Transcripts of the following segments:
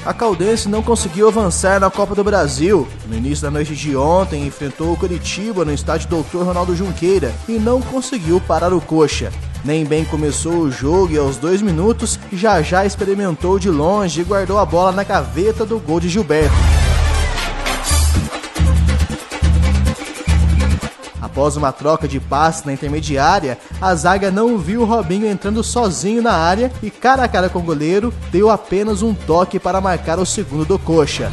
A Caldense não conseguiu avançar na Copa do Brasil. No início da noite de ontem, enfrentou o Curitiba no estádio Dr. Ronaldo Junqueira e não conseguiu parar o Coxa. Nem bem começou o jogo e aos 2 minutos já experimentou de longe e guardou a bola na gaveta do gol de Gilberto. Após uma troca de passes na intermediária, a zaga não viu o Robinho entrando sozinho na área e cara a cara com o goleiro, deu apenas um toque para marcar o segundo do Coxa.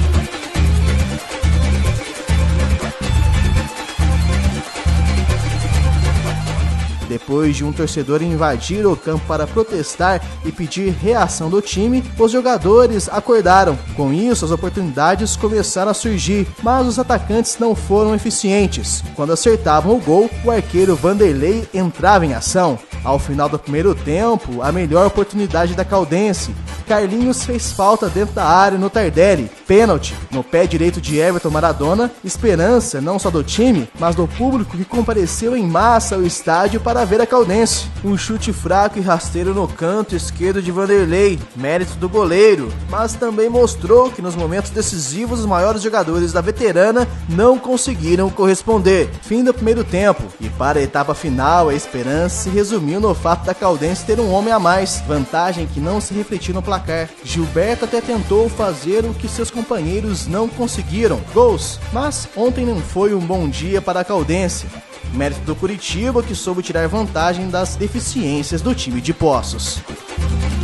Depois de um torcedor invadir o campo para protestar e pedir reação do time, os jogadores acordaram. Com isso, as oportunidades começaram a surgir, mas os atacantes não foram eficientes. Quando acertavam o gol, o arqueiro Vanderlei entrava em ação. Ao final do primeiro tempo, a melhor oportunidade da Caldense. Carlinhos fez falta dentro da área no Tardelli. Pênalti no pé direito de Everton Maradona. Esperança não só do time, mas do público que compareceu em massa ao estádio para ver a Caldense. Um chute fraco e rasteiro no canto esquerdo de Vanderlei, mérito do goleiro, mas também mostrou que nos momentos decisivos os maiores jogadores da veterana não conseguiram corresponder. Fim do primeiro tempo, e para a etapa final a esperança se resumiu no fato da Caldense ter um homem a mais, vantagem que não se refletiu no placar. Gilberto até tentou fazer o que seus companheiros não conseguiram, gols, mas ontem não foi um bom dia para a Caldense. Mérito do Curitiba, que soube tirar vantagem das deficiências do time de Poços.